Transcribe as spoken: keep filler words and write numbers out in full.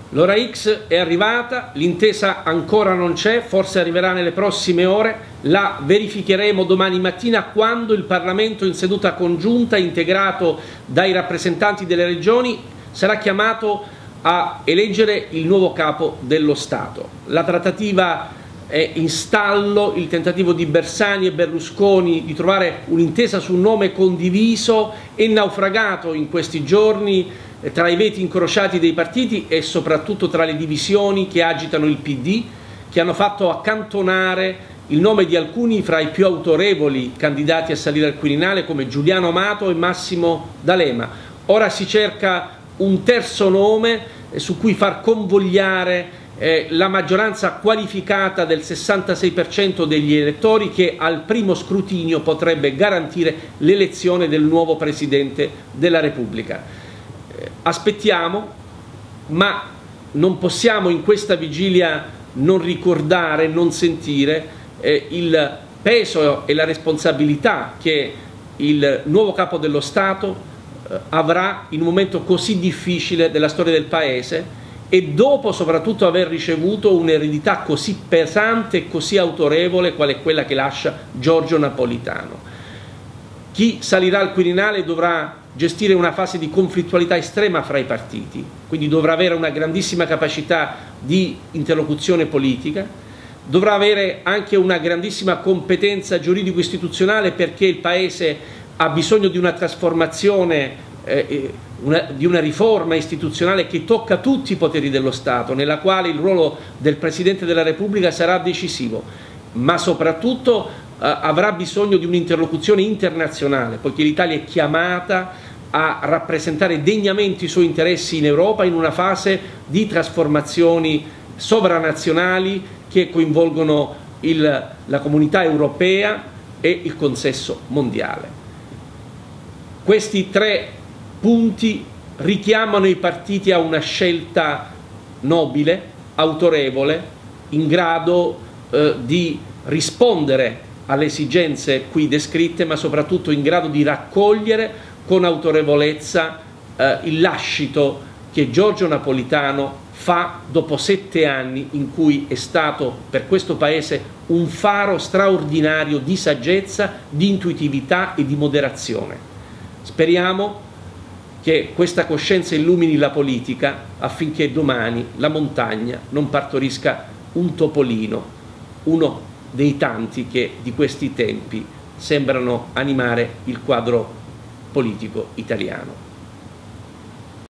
L'ora X è arrivata, l'intesa ancora non c'è, forse arriverà nelle prossime ore, la verificheremo domani mattina quando il Parlamento in seduta congiunta, integrato dai rappresentanti delle regioni, sarà chiamato a eleggere il nuovo capo dello Stato. La trattativa è in stallo, il tentativo di Bersani e Berlusconi di trovare un'intesa su un nome condiviso è naufragato in questi giorni tra i veti incrociati dei partiti e soprattutto tra le divisioni che agitano il P D, che hanno fatto accantonare il nome di alcuni fra i più autorevoli candidati a salire al Quirinale come Giuliano Amato e Massimo D'Alema. Ora si cerca un terzo nome su cui far convogliare eh, la maggioranza qualificata del sessantasei per cento degli elettori che al primo scrutinio potrebbe garantire l'elezione del nuovo Presidente della Repubblica. Aspettiamo, ma non possiamo in questa vigilia non ricordare, non sentire eh, il peso e la responsabilità che il nuovo capo dello Stato eh, avrà in un momento così difficile della storia del Paese e dopo soprattutto aver ricevuto un'eredità così pesante e così autorevole qual è quella che lascia Giorgio Napolitano. Chi salirà al Quirinale dovrà gestire una fase di conflittualità estrema fra i partiti, quindi dovrà avere una grandissima capacità di interlocuzione politica, dovrà avere anche una grandissima competenza giuridico-istituzionale perché il Paese ha bisogno di una trasformazione, eh, una, di una riforma istituzionale che tocca tutti i poteri dello Stato, nella quale il ruolo del Presidente della Repubblica sarà decisivo, ma soprattutto avrà bisogno di un'interlocuzione internazionale, poiché l'Italia è chiamata a rappresentare degnamente i suoi interessi in Europa in una fase di trasformazioni sovranazionali che coinvolgono il, la comunità europea e il consesso mondiale. Questi tre punti richiamano i partiti a una scelta nobile, autorevole, in grado eh, di rispondere alle esigenze qui descritte, ma soprattutto in grado di raccogliere con autorevolezza eh, il lascito che Giorgio Napolitano fa dopo sette anni in cui è stato per questo Paese un faro straordinario di saggezza, di intuitività e di moderazione. Speriamo che questa coscienza illumini la politica affinché domani la montagna non partorisca un topolino, uno dei tanti che di questi tempi sembrano animare il quadro politico italiano.